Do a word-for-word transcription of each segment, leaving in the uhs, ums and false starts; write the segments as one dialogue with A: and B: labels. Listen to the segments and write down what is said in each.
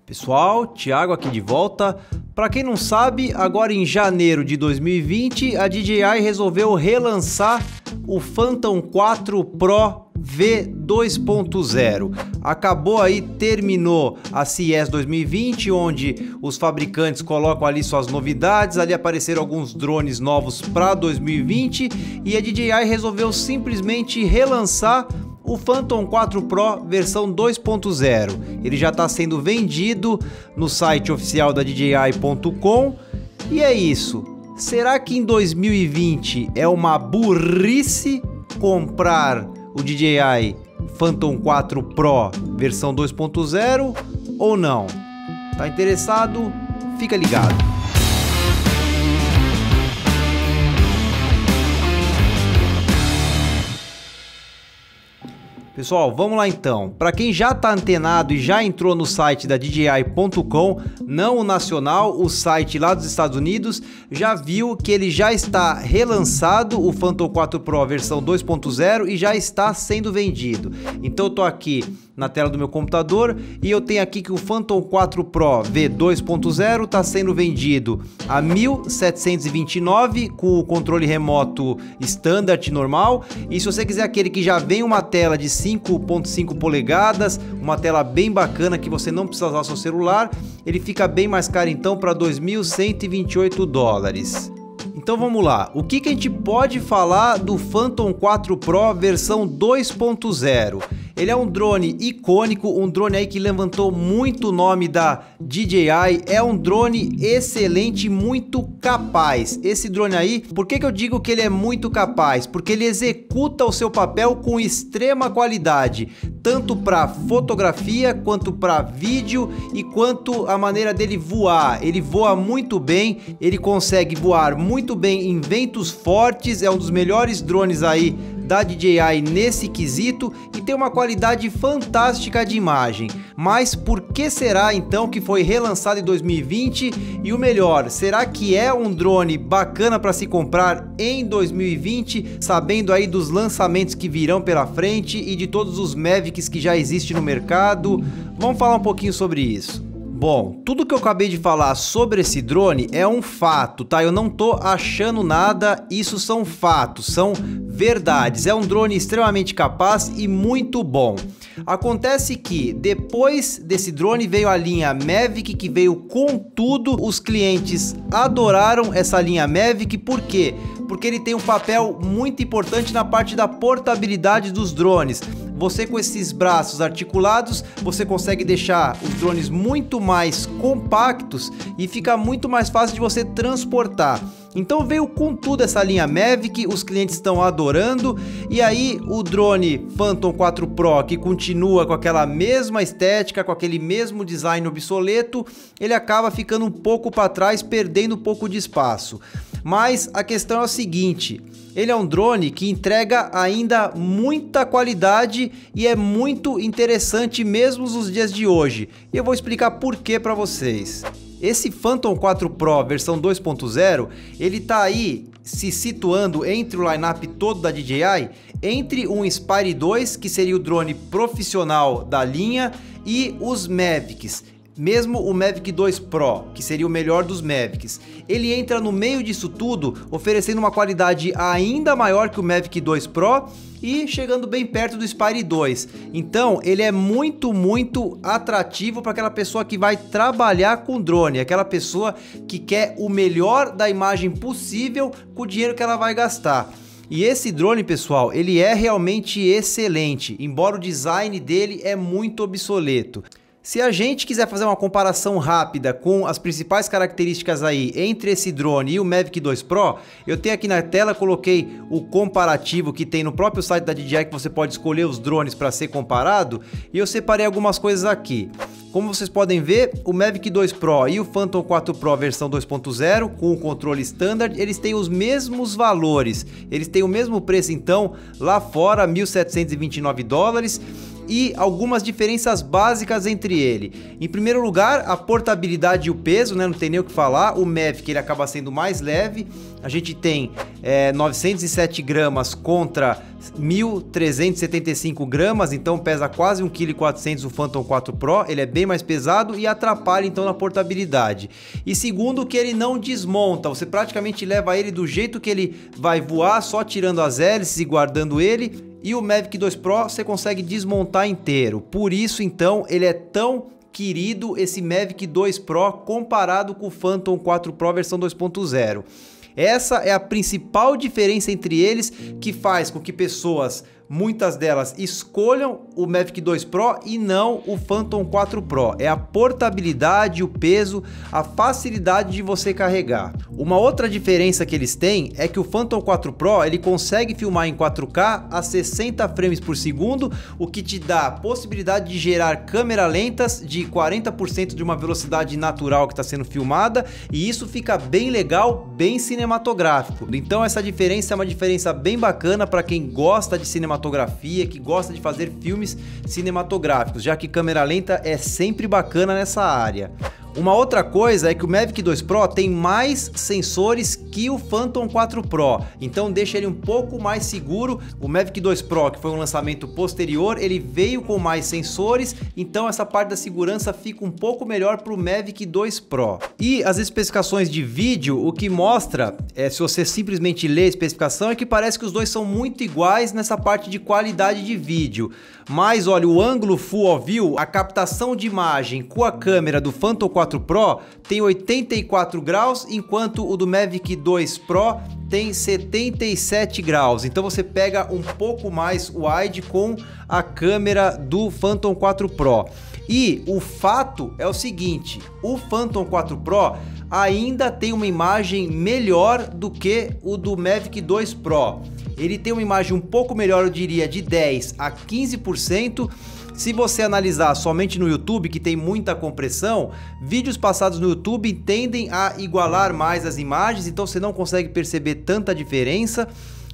A: Pessoal, Thiago aqui de volta. Para quem não sabe, agora em janeiro de dois mil e vinte, a D J I resolveu relançar o Phantom quatro Pro V dois ponto zero. Acabou aí, terminou a C E S dois mil e vinte, onde os fabricantes colocam ali suas novidades, ali apareceram alguns drones novos para dois mil e vinte e a D J I resolveu simplesmente relançar o Phantom quatro Pro versão dois ponto zero. Ele já está sendo vendido no site oficial da D J I ponto com e é isso. Será que em dois mil e vinte é uma burrice comprar o D J I Phantom quatro Pro versão dois ponto zero ou não? Tá interessado? Fica ligado. Pessoal, vamos lá então. Para quem já está antenado e já entrou no site da D J I ponto com, não o nacional, o site lá dos Estados Unidos, já viu que ele já está relançado, o Phantom quatro Pro versão dois ponto zero, e já está sendo vendido. Então eu tô aqui na tela do meu computador e eu tenho aqui que o Phantom quatro Pro V dois ponto zero está sendo vendido a mil setecentos e vinte e nove reais com o controle remoto standard normal, e se você quiser aquele que já vem uma tela de cinco ponto cinco polegadas, uma tela bem bacana que você não precisa usar seu celular, ele fica bem mais caro então para dois mil cento e vinte e oito dólares. Então vamos lá, o que, que a gente pode falar do Phantom quatro Pro versão dois ponto zero? Ele é um drone icônico, um drone aí que levantou muito o nome da D J I, é um drone excelente, muito capaz. Esse drone aí, por que que eu digo que ele é muito capaz? Porque ele executa o seu papel com extrema qualidade, tanto para fotografia, quanto para vídeo e quanto a maneira dele voar. Ele voa muito bem, ele consegue voar muito bem em ventos fortes, é um dos melhores drones aí da D J I nesse quesito e tem uma qualidade fantástica de imagem. Mas por que será então que foi relançado em dois mil e vinte? E o melhor, será que é um drone bacana para se comprar em dois mil e vinte, sabendo aí dos lançamentos que virão pela frente e de todos os Mavics que já existem no mercado? Vamos falar um pouquinho sobre isso. Bom, tudo que eu acabei de falar sobre esse drone é um fato, tá? Eu não tô achando nada, isso são fatos, são verdades. É um drone extremamente capaz e muito bom. Acontece que depois desse drone veio a linha Mavic, que veio com tudo. Os clientes adoraram essa linha Mavic, por quê? Porque ele tem um papel muito importante na parte da portabilidade dos drones. Você com esses braços articulados, você consegue deixar os drones muito mais compactos e fica muito mais fácil de você transportar. Então veio com tudo essa linha Mavic, os clientes estão adorando, e aí o drone Phantom quatro Pro, que continua com aquela mesma estética, com aquele mesmo design obsoleto, ele acaba ficando um pouco para trás, perdendo um pouco de espaço. Mas a questão é o seguinte, ele é um drone que entrega ainda muita qualidade e é muito interessante mesmo nos dias de hoje. E eu vou explicar por que para vocês. Esse Phantom quatro Pro versão dois ponto zero, ele tá aí se situando entre o line-up todo da D J I, entre o Inspire dois, que seria o drone profissional da linha, e os Mavics. Mesmo o Mavic dois Pro, que seria o melhor dos Mavics, ele entra no meio disso tudo, oferecendo uma qualidade ainda maior que o Mavic dois Pro e chegando bem perto do Inspire dois. Então ele é muito, muito atrativo para aquela pessoa que vai trabalhar com drone, aquela pessoa que quer o melhor da imagem possível com o dinheiro que ela vai gastar. E esse drone, pessoal, ele é realmente excelente, embora o design dele é muito obsoleto. Se a gente quiser fazer uma comparação rápida com as principais características aí entre esse drone e o Mavic dois Pro, eu tenho aqui na tela, coloquei o comparativo que tem no próprio site da D J I, que você pode escolher os drones para ser comparado, e eu separei algumas coisas aqui. Como vocês podem ver, o Mavic dois Pro e o Phantom quatro Pro versão dois ponto zero com o controle standard, eles têm os mesmos valores, eles têm o mesmo preço então lá fora, mil setecentos e vinte e nove dólares. e algumas diferenças básicas entre ele. Em primeiro lugar, a portabilidade e o peso, né? Não tem nem o que falar. O Mavic ele acaba sendo mais leve. A gente tem é, novecentos e sete gramas contra mil trezentos e setenta e cinco gramas, então pesa quase um vírgula quatro quilos o Phantom quatro Pro, ele é bem mais pesado e atrapalha então na portabilidade. E segundo, que ele não desmonta, você praticamente leva ele do jeito que ele vai voar, só tirando as hélices e guardando ele, e o Mavic dois Pro você consegue desmontar inteiro. Por isso então ele é tão querido, esse Mavic dois Pro, comparado com o Phantom quatro Pro versão dois ponto zero. Essa é a principal diferença entre eles, que faz com que pessoas, muitas delas, escolham o Mavic dois Pro e não o Phantom quatro Pro. É a portabilidade, o peso, a facilidade de você carregar. Uma outra diferença que eles têm é que o Phantom quatro Pro ele consegue filmar em quatro K a sessenta frames por segundo, o que te dá a possibilidade de gerar câmera lentas de quarenta por cento de uma velocidade natural que está sendo filmada, e isso fica bem legal, bem cinematográfico. Então essa diferença é uma diferença bem bacana para quem gosta de cinematografia, que gosta de fazer filmes cinematográficos, já que câmera lenta é sempre bacana nessa área. Uma outra coisa é que o Mavic dois Pro tem mais sensores que o Phantom quatro Pro, então deixa ele um pouco mais seguro. O Mavic dois Pro, que foi um lançamento posterior, ele veio com mais sensores, então essa parte da segurança fica um pouco melhor para o Mavic dois Pro. E as especificações de vídeo, o que mostra, é, se você simplesmente ler a especificação, é que parece que os dois são muito iguais nessa parte de qualidade de vídeo. Mas olha, o ângulo Full View, a captação de imagem com a câmera do Phantom quatro Pro tem oitenta e quatro graus, enquanto o do Mavic dois Pro tem setenta e sete graus. Então você pega um pouco mais wide com a câmera do Phantom quatro Pro. E o fato é o seguinte, o Phantom quatro Pro ainda tem uma imagem melhor do que o do Mavic dois Pro. Ele tem uma imagem um pouco melhor, eu diria, de dez a quinze por cento. Se você analisar somente no YouTube, que tem muita compressão, vídeos passados no YouTube tendem a igualar mais as imagens, então você não consegue perceber tanta diferença,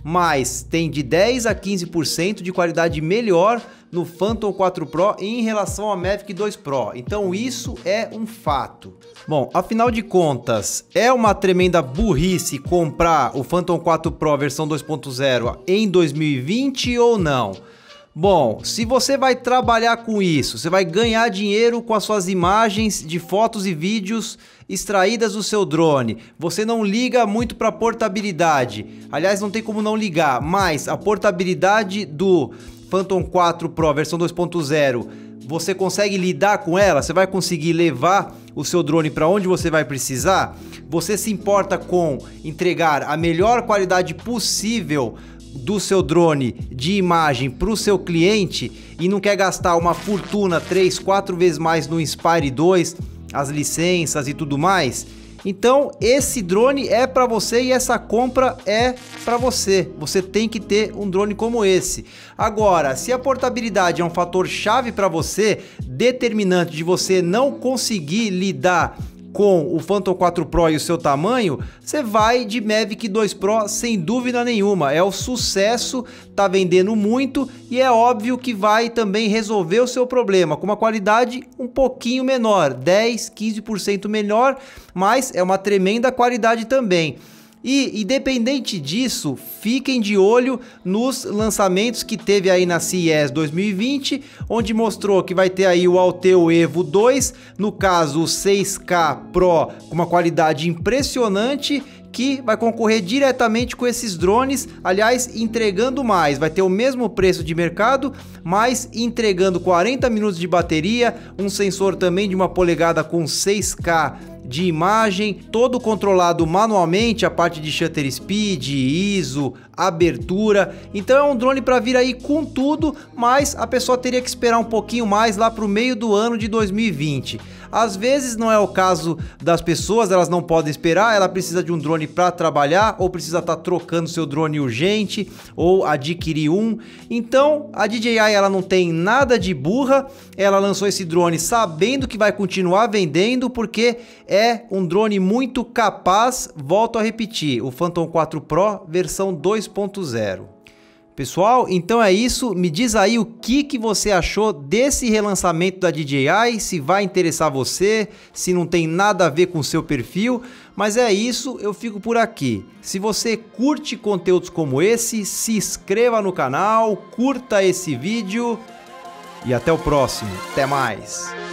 A: mas tem de dez a quinze por cento de qualidade melhor no Phantom quatro Pro em relação ao Mavic dois Pro, então isso é um fato. Bom, afinal de contas, é uma tremenda burrice comprar o Phantom quatro Pro versão dois ponto zero em dois mil e vinte ou não? Bom, se você vai trabalhar com isso, você vai ganhar dinheiro com as suas imagens de fotos e vídeos extraídas do seu drone, você não liga muito para portabilidade, aliás não tem como não ligar, mas a portabilidade do Phantom quatro Pro versão dois ponto zero, você consegue lidar com ela? Você vai conseguir levar o seu drone para onde você vai precisar? Você se importa com entregar a melhor qualidade possível do seu drone de imagem para o seu cliente e não quer gastar uma fortuna três, quatro vezes mais no Inspire dois, as licenças e tudo mais? Então esse drone é para você e essa compra é para você. Você tem que ter um drone como esse. Agora, se a portabilidade é um fator chave para você, determinante de você não conseguir lidar com o Phantom quatro Pro e o seu tamanho, você vai de Mavic dois Pro sem dúvida nenhuma. É o sucesso, tá vendendo muito e é óbvio que vai também resolver o seu problema com uma qualidade um pouquinho menor, dez, quinze por cento menor, mas é uma tremenda qualidade também. E independente disso, fiquem de olho nos lançamentos que teve aí na C E S dois mil e vinte, onde mostrou que vai ter aí o Alteo Evo dois, no caso o seis K Pro com uma qualidade impressionante, que vai concorrer diretamente com esses drones, aliás, entregando mais, vai ter o mesmo preço de mercado, mas entregando quarenta minutos de bateria, um sensor também de uma polegada com seis K de imagem, todo controlado manualmente, a parte de shutter speed, I S O, abertura. Então é um drone para vir aí com tudo, mas a pessoa teria que esperar um pouquinho mais lá para o meio do ano de dois mil e vinte. Às vezes não é o caso das pessoas, elas não podem esperar, ela precisa de um drone para trabalhar, ou precisa estar tá trocando seu drone urgente, ou adquirir um. Então a D J I ela não tem nada de burra, ela lançou esse drone sabendo que vai continuar vendendo, porque é um drone muito capaz. Volto a repetir, o Phantom quatro Pro versão dois ponto zero. Pessoal, então é isso. Me diz aí o que, que você achou desse relançamento da D J I, se vai interessar você, se não tem nada a ver com o seu perfil. Mas é isso, eu fico por aqui. Se você curte conteúdos como esse, se inscreva no canal, curta esse vídeo e até o próximo. Até mais!